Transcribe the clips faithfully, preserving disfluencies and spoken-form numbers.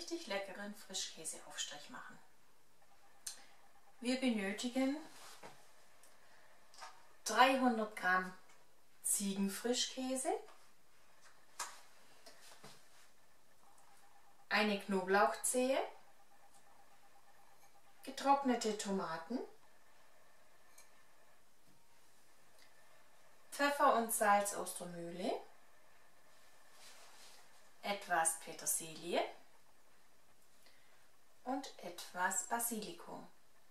richtig leckeren Frischkäseaufstrich machen. Wir benötigen dreihundert Gramm Ziegenfrischkäse, eine Knoblauchzehe, getrocknete Tomaten, Pfeffer und Salz aus der Mühle, etwas Petersilie und etwas Basilikum.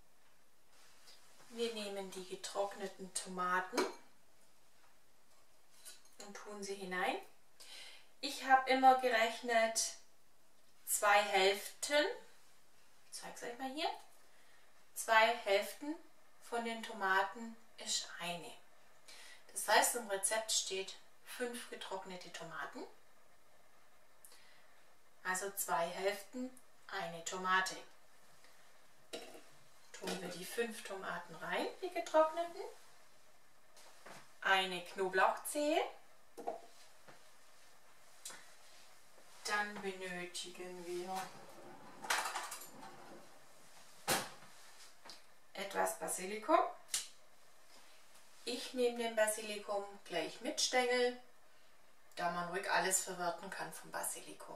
Wir nehmen die getrockneten Tomaten und tun sie hinein. Ich habe immer gerechnet zwei Hälften, ich zeige es euch mal hier, zwei Hälften von den Tomaten ist eine. Das heißt, im Rezept steht fünf getrocknete Tomaten, also zwei Hälften, eine Tomate. Tun wir die fünf Tomaten rein, die getrockneten, eine Knoblauchzehe, dann benötigen wir etwas Basilikum. Ich nehme den Basilikum gleich mit Stängel, da man ruhig alles verwerten kann vom Basilikum.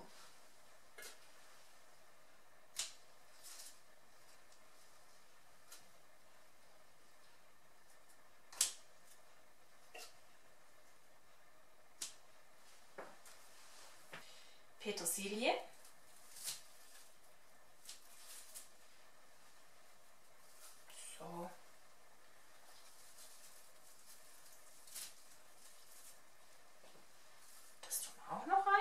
Petersilie, so, das tun wir auch noch rein.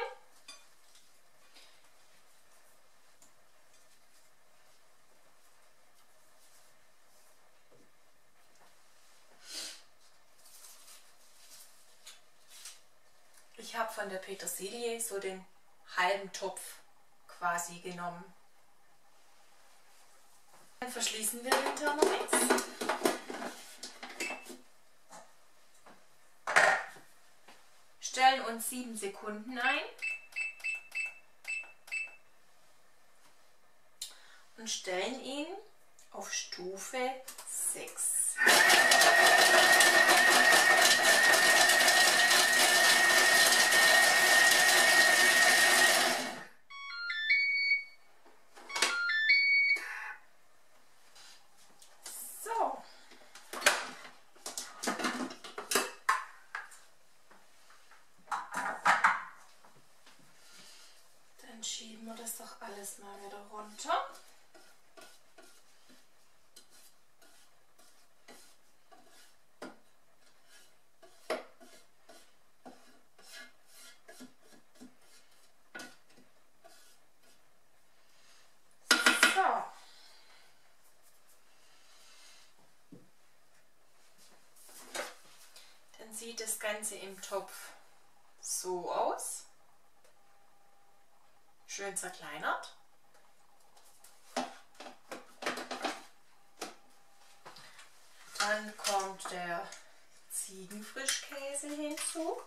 Ich habe von der Petersilie so den halben Topf quasi genommen. Dann verschließen wir den Thermomix. Stellen uns sieben Sekunden ein und stellen ihn auf Stufe sechs. Schieben wir das doch alles mal wieder runter. So. Dann sieht das Ganze im Topf so aus. Schön zerkleinert. Dann kommt der Ziegenfrischkäse hinzu,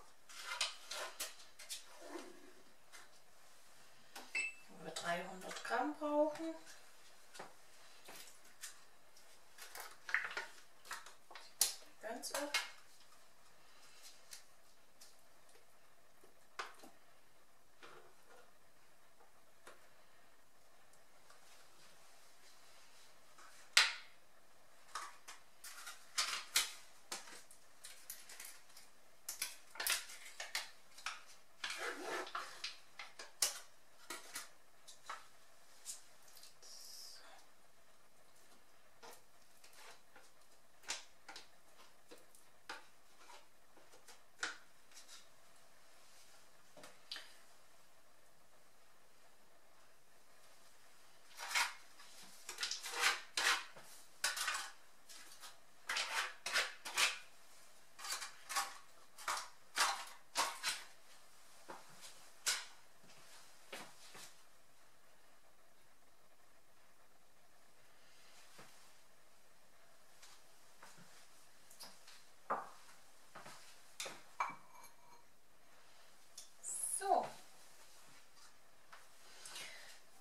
wo wir dreihundert Gramm brauchen. Ganz ab.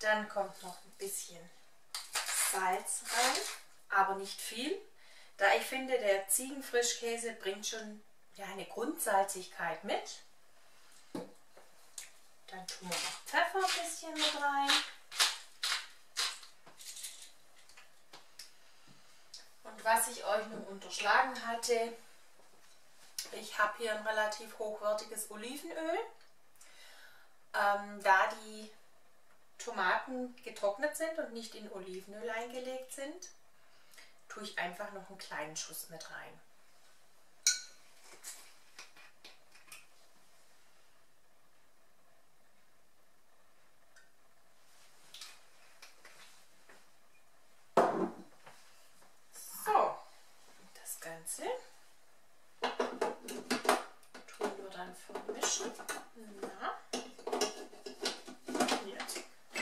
Dann kommt noch ein bisschen Salz rein, aber nicht viel. Da ich finde, der Ziegenfrischkäse bringt schon ja, eine Grundsalzigkeit mit. Dann tun wir noch Pfeffer ein bisschen mit rein. Und was ich euch noch unterschlagen hatte, ich habe hier ein relativ hochwertiges Olivenöl. Ähm, da die Tomaten getrocknet sind und nicht in Olivenöl eingelegt sind, tue ich einfach noch einen kleinen Schuss mit rein. So, das Ganze tun wir dann vermischen. Na, jetzt.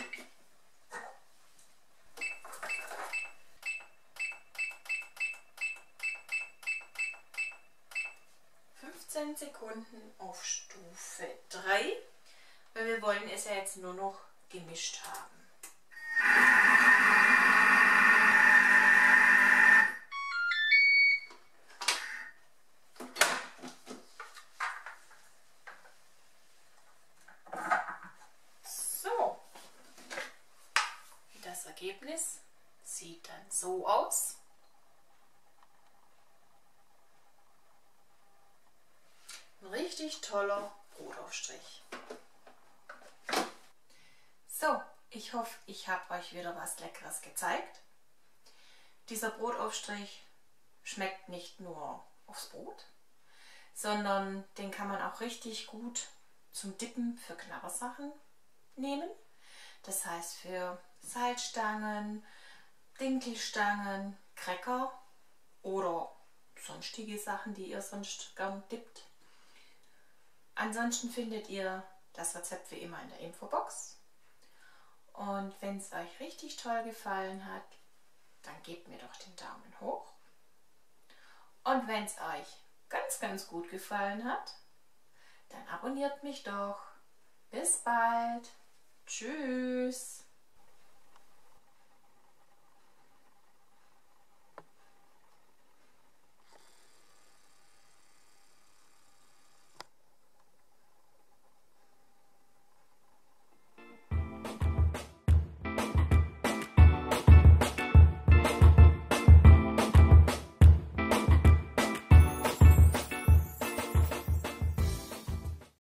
fünfzehn Sekunden auf Stufe drei, weil wir wollen es ja jetzt nur noch gemischt haben. So, das Ergebnis sieht dann so aus. Ein richtig toller Brotaufstrich. So, ich hoffe, ich habe euch wieder was Leckeres gezeigt. Dieser Brotaufstrich schmeckt nicht nur aufs Brot, sondern den kann man auch richtig gut zum Dippen für Knabbersachen nehmen. Das heißt für Salzstangen, Dinkelstangen, Cracker oder sonstige Sachen, die ihr sonst gern dippt. Ansonsten findet ihr das Rezept wie immer in der Infobox. Und wenn es euch richtig toll gefallen hat, dann gebt mir doch den Daumen hoch. Und wenn es euch ganz, ganz gut gefallen hat, dann abonniert mich doch. Bis bald. Tschüss.